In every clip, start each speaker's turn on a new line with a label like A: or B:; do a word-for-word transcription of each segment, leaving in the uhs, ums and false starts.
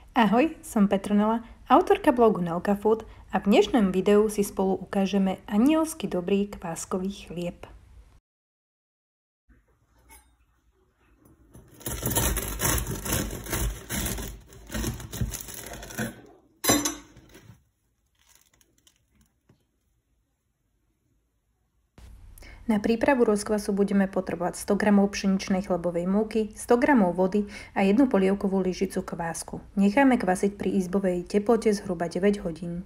A: Ahoj, som Petronela, autorka blogu Nelka Food a v dnešnom videu si spolu ukážeme anielsky dobrý kváskový chlieb. Na prípravu rozkvasu budeme potrebovať sto gramov pšeničnej chlebovej múky, sto gramov vody a jednu polievkovú lyžicu kvásku. Necháme kvasiť pri izbovej teplote zhruba deväť hodín.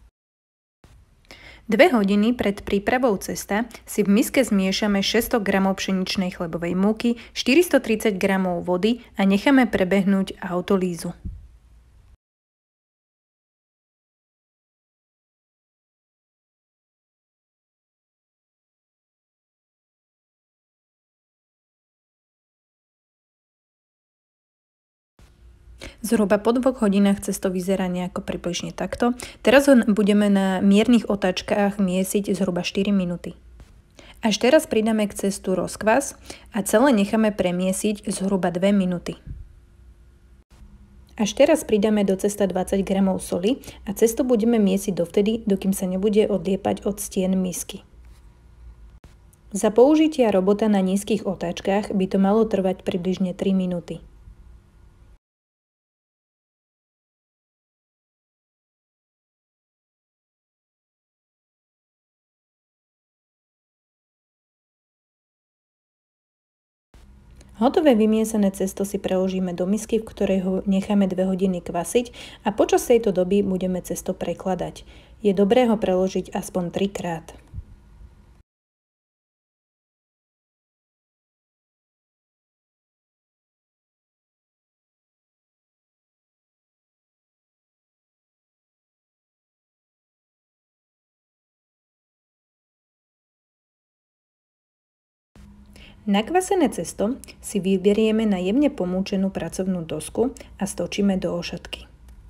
A: dve hodiny pred prípravou cesta si v miske zmiešame šesťsto gramov pšeničnej chlebovej múky, štyristotridsať gramov vody a necháme prebehnúť autolízu. Zhruba po dvoch hodinách cesto vyzerá nejako približne takto. Teraz ho budeme na miernych otáčkach miesiť zhruba štyri minúty. Až teraz pridáme k cestu rozkvas a celé necháme premiesiť zhruba dve minúty. Až teraz pridáme do cesta dvadsať gramov soli a cesto budeme miesiť dovtedy, dokým sa nebude odliepať od stien misky. Za použitia robota na nízkych otáčkach by to malo trvať približne tri minúty. Hotové vymiesané cesto si preložíme do misky, v ktorej ho necháme dve hodiny kvasiť a počas tejto doby budeme cesto prekladať. Je dobré ho preložiť aspoň tri krát. Nakvasené cesto si vyberieme na jemne pomúčenú pracovnú dosku a stočíme do ošatky.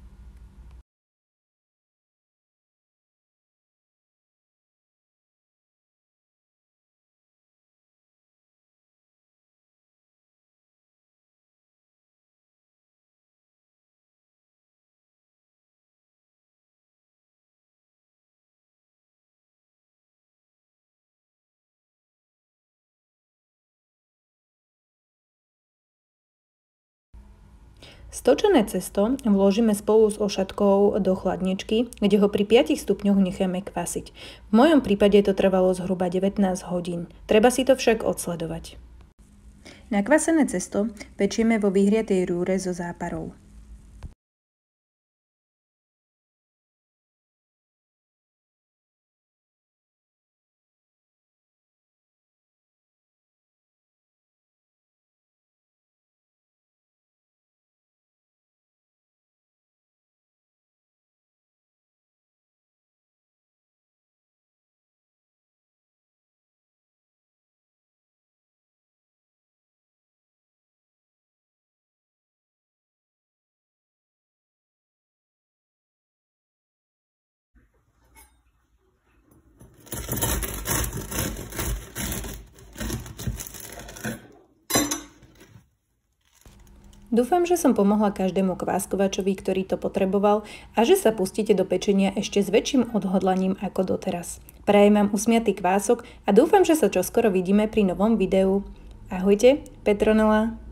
A: Stočené cesto vložíme spolu s ošatkou do chladničky, kde ho pri piatich stupňoch necháme kvasiť. V mojom prípade to trvalo zhruba devätnásť hodín. Treba si to však odsledovať. Nakvasené cesto pečieme vo vyhriatej rúre so záparou. Dúfam, že som pomohla každému kváskovačovi, ktorý to potreboval a že sa pustíte do pečenia ešte s väčším odhodlaním ako doteraz. Prajem vám usmiatý kvások a dúfam, že sa čoskoro vidíme pri novom videu. Ahojte, Petronela.